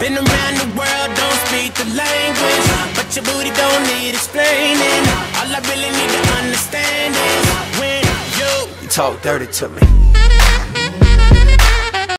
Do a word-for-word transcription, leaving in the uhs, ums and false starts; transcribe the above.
Been around the world, don't speak the language, but your booty don't need explaining. All I really need to understand is when you, you talk dirty to me.